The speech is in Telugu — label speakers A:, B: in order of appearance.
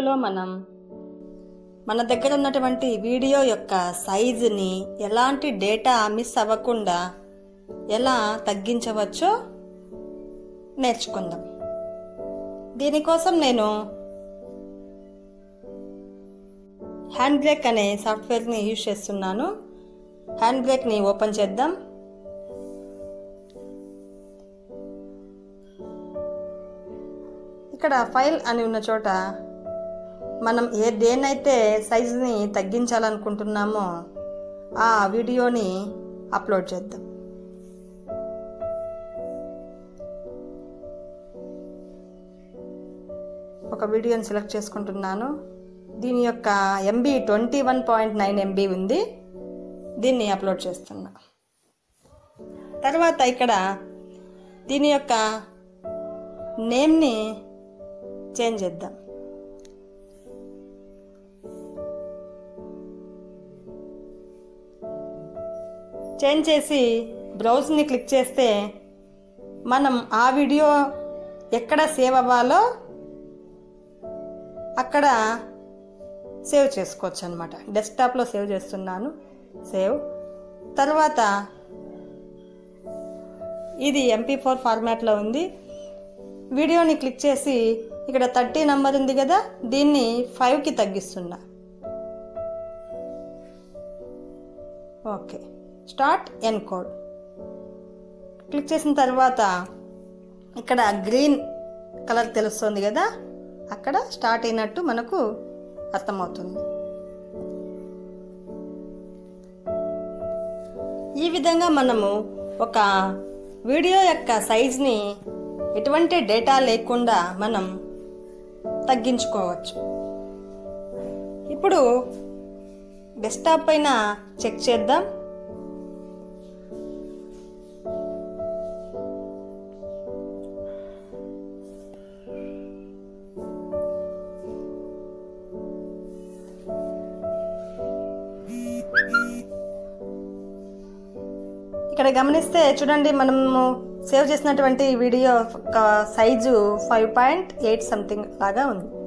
A: వీడియోలో మనం మన దగ్గర ఉన్నటువంటి వీడియో యొక్క సైజుని ఎలాంటి డేటా మిస్ అవ్వకుండా ఎలా తగ్గించవచ్చో నేర్చుకుందాం. దీనికోసం నేను హ్యాండ్ బ్రేక్ అనే సాఫ్ట్వేర్ని యూజ్ చేస్తున్నాను. హ్యాండ్ బ్రేక్ని ఓపెన్ చేద్దాం. ఇక్కడ ఫైల్ అని ఉన్న చోట మనం దేన్నైతే సైజుని తగ్గించాలనుకుంటున్నామో ఆ వీడియోని అప్లోడ్ చేద్దాం. ఒక వీడియోని సెలెక్ట్ చేసుకుంటున్నాను. దీని యొక్క MB 21.9 MB ఉంది. దీన్ని అప్లోడ్ చేస్తున్నా. తర్వాత ఇక్కడ దీని యొక్క నేమ్ని చేంజ్ చేద్దాం. చేంజ్ చేసి బ్రౌజ్ని క్లిక్ చేస్తే మనం ఆ వీడియో ఎక్కడ సేవ్ అవ్వాలో అక్కడ సేవ్ చేసుకోవచ్చు అన్నమాట. డెస్క్టాప్లో సేవ్ చేస్తున్నాను. సేవ్ తర్వాత ఇది MP4 ఫార్మాట్లో ఉంది. వీడియోని క్లిక్ చేసి ఇక్కడ 30 నంబర్ ఉంది కదా, దీన్ని 5కి తగ్గిస్తున్నా. ఓకే, స్టార్ట్ ఎన్కోడ్ క్లిక్ చేసిన తర్వాత ఇక్కడ గ్రీన్ కలర్ తెలుస్తుంది కదా, అక్కడ స్టార్ట్ అయినట్టు మనకు అర్థమవుతుంది. ఈ విధంగా మనము ఒక వీడియో యొక్క సైజ్ని ఎటువంటి డేటా లేకుండా మనం తగ్గించుకోవచ్చు. ఇప్పుడు డెస్క్టాప్ పైన చెక్ చేద్దాం. ఇక్కడ గమనిస్తే చూడండి, మనము సేవ్ చేసినటువంటి వీడియో సైజు 5.8 సంథింగ్ లాగా ఉంది.